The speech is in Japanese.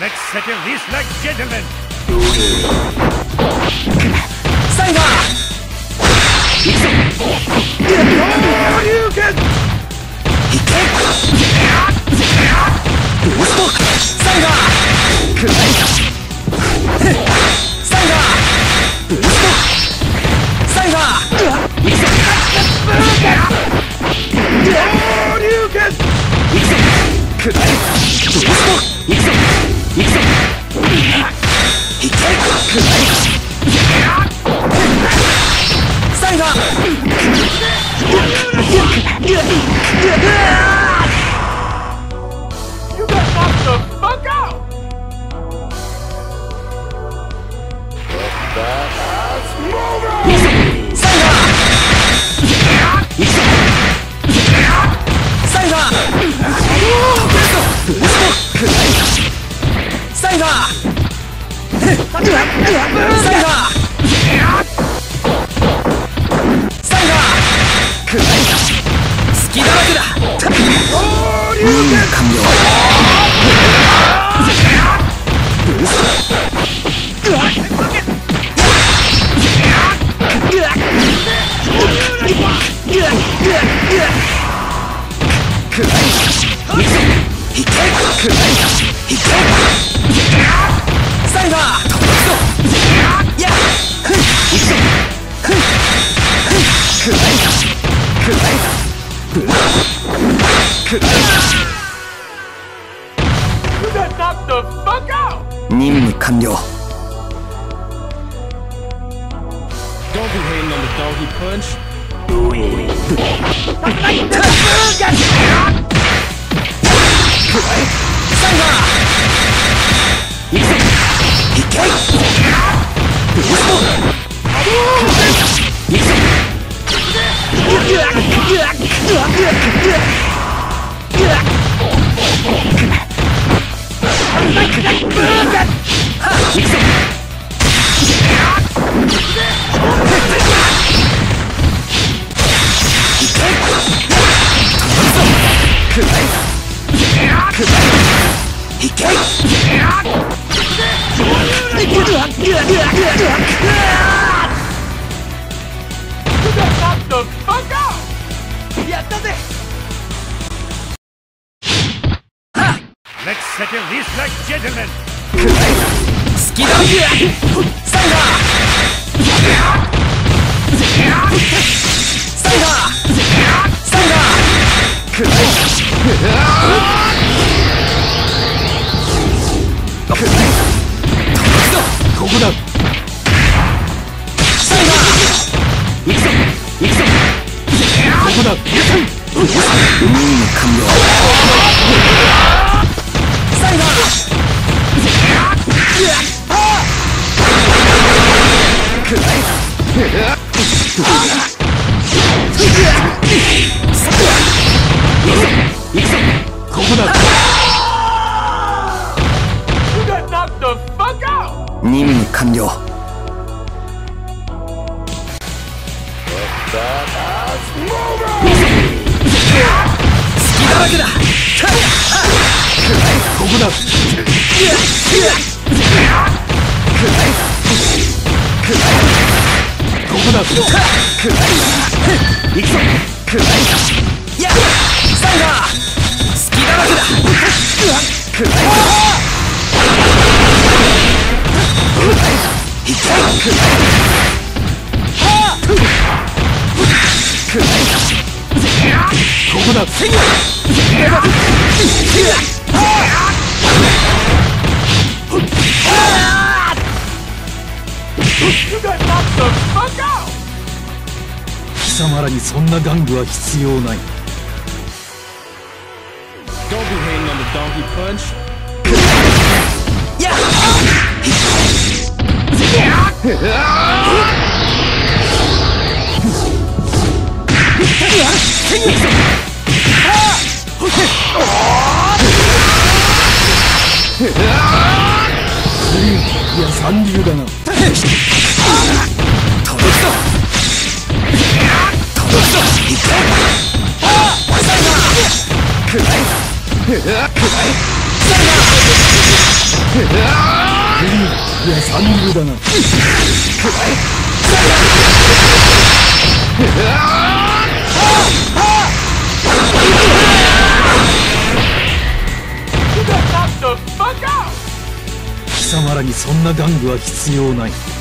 Let's settle this like gentlemen. サイバー行くぞ。いけブーストサイバーくらいサイバーブーストサイバー行くぞ。行くぞくらいブースト行くぞ行くぞいけくらいサイバー You got knocked the fuck out. Let's move on. サイバー行くぞサイバーブーストくらいサイバーサイバーサイバーくらい隙だらけだ完了ブーストくらいいけくらいいけサイバー飛ぶぞやっいくぞくらいくらいくらい You got knocked the fuck out. 任務完了 Don't be hating on the donkey punch. サイバー行くぞいけブースト行くぞ行くぞいけ You got knocked the fuck out. やったぜ Let's settle this like gentlemen. スキダンサイバーサイバーサイバーくらいここだサイバー行くぞ行くぞここだ任務完了サイバーくらい行くぞここだ You got knocked the fuck out. 任務完了隙だらけだここだここだ行くぞやっサイバー隙だらけだいけここだ You got knocked the fuck out. 貴様らにそんな玩具は必要ない。 Don't be hating on the donkey punch. やっいや三流だな。 届くぞ届くぞいけサイバーくらいくらいサイバーいや三流だな。 You got knocked the fuck out! 貴様らにそんな玩具は必要ない。